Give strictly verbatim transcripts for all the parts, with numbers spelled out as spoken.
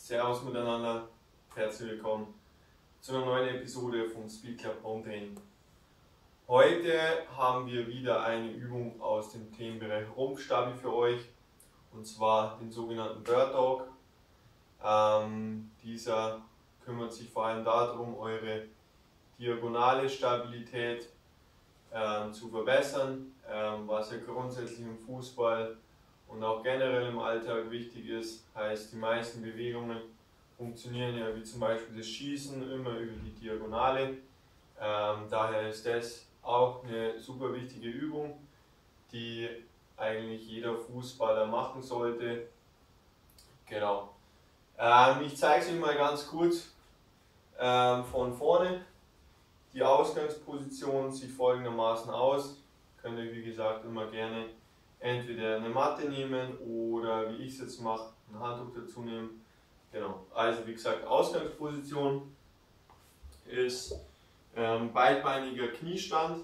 Servus miteinander, herzlich willkommen zu einer neuen Episode vom Speed Club Home Training. Heute haben wir wieder eine Übung aus dem Themenbereich Rumpfstabi für euch, und zwar den sogenannten Bird Dog. Ähm, dieser kümmert sich vor allem darum, eure diagonale Stabilität ähm, zu verbessern, ähm, was ja grundsätzlich im Fußball und auch generell im Alltag wichtig ist. Heißt, die meisten Bewegungen funktionieren ja wie zum Beispiel das Schießen immer über die Diagonale. Ähm, daher ist das auch eine super wichtige Übung, die eigentlich jeder Fußballer machen sollte. Genau. Ähm, ich zeige es euch mal ganz kurz ähm, von vorne. Die Ausgangsposition sieht folgendermaßen aus. Könnt ihr wie gesagt immer gerne entweder eine Matte nehmen oder, wie ich es jetzt mache, ein Handtuch dazu nehmen. Genau. Also wie gesagt, Ausgangsposition ist ähm, beidbeiniger Kniestand,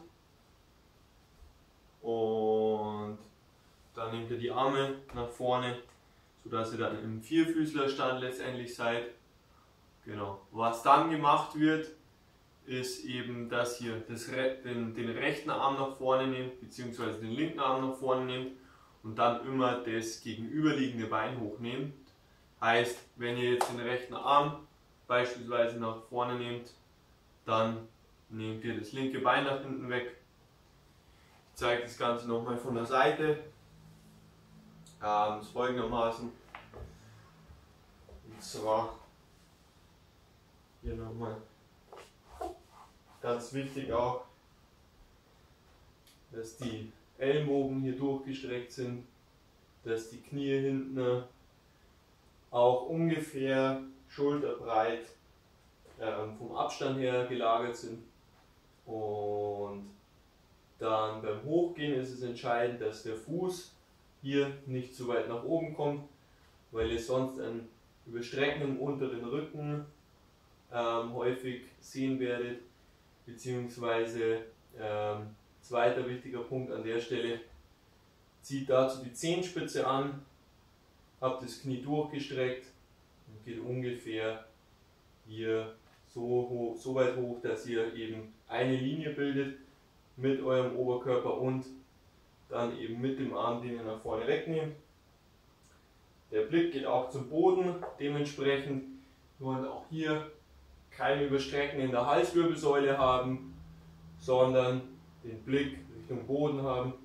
und dann nehmt ihr die Arme nach vorne, sodass ihr dann im Vierfüßlerstand letztendlich seid. Genau. Was dann gemacht wird, ist eben, dass ihr das, den, den rechten Arm nach vorne nehmt, beziehungsweise den linken Arm nach vorne nehmt und dann immer das gegenüberliegende Bein hochnehmt. Heißt, wenn ihr jetzt den rechten Arm beispielsweise nach vorne nehmt, dann nehmt ihr das linke Bein nach hinten weg. Ich zeige das Ganze nochmal von der Seite. Ähm, das folgendermaßen. Und zwar hier nochmal. Ganz wichtig auch, dass die Ellenbogen hier durchgestreckt sind, dass die Knie hinten auch ungefähr schulterbreit äh, vom Abstand her gelagert sind. Und dann beim Hochgehen ist es entscheidend, dass der Fuß hier nicht zu weit nach oben kommt, weil ihr sonst ein Überstrecken im unteren Rücken ähm, häufig sehen werdet. Beziehungsweise ähm, zweiter wichtiger Punkt an der Stelle, zieht dazu die Zehenspitze an, habt das Knie durchgestreckt und geht ungefähr hier so, hoch, so weit hoch, dass ihr eben eine Linie bildet mit eurem Oberkörper und dann eben mit dem Arm, den ihr nach vorne wegnehmt. Der Blick geht auch zum Boden, dementsprechend nur auch hier keine Überstrecken in der Halswirbelsäule haben, sondern den Blick Richtung Boden haben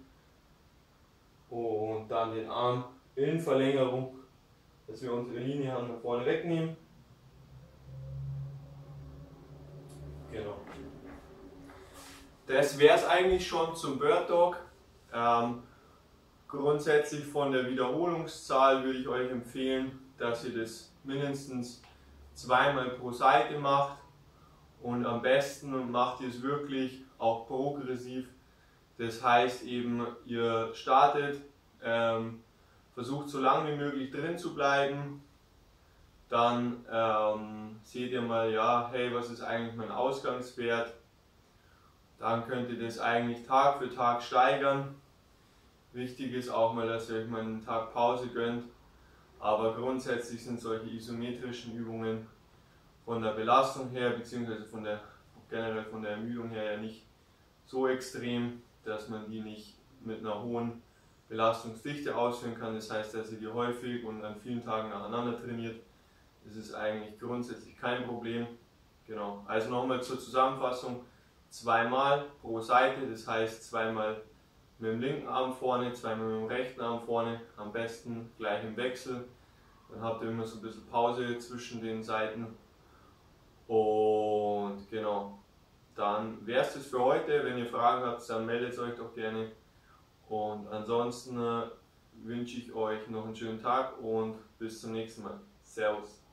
und dann den Arm in Verlängerung, dass wir unsere Linie haben, nach vorne wegnehmen. Genau. Das wäre es eigentlich schon zum Bird Dog. Ähm, grundsätzlich von der Wiederholungszahl würde ich euch empfehlen, dass ihr das mindestens zweimal pro Seite macht, und am besten macht ihr es wirklich auch progressiv. Das heißt eben, ihr startet, ähm, versucht so lange wie möglich drin zu bleiben, dann ähm, seht ihr mal, ja, hey, was ist eigentlich mein Ausgangswert, dann könnt ihr das eigentlich Tag für Tag steigern. Wichtig ist auch mal, dass ihr euch mal einen Tag Pause gönnt, aber grundsätzlich sind solche isometrischen Übungen von der Belastung her, beziehungsweise von der, generell von der Ermüdung her ja nicht so extrem, dass man die nicht mit einer hohen Belastungsdichte ausführen kann. Das heißt, dass ihr die häufig und an vielen Tagen nacheinander trainiert. Das ist eigentlich grundsätzlich kein Problem. Genau. Also nochmal zur Zusammenfassung: zweimal pro Seite, das heißt zweimal mit dem linken Arm vorne, zweimal mit dem rechten Arm vorne, am besten gleich im Wechsel. Dann habt ihr immer so ein bisschen Pause zwischen den Seiten. Und genau, dann wäre es das für heute. Wenn ihr Fragen habt, dann meldet euch doch gerne. Und ansonsten äh, wünsche ich euch noch einen schönen Tag und bis zum nächsten Mal. Servus.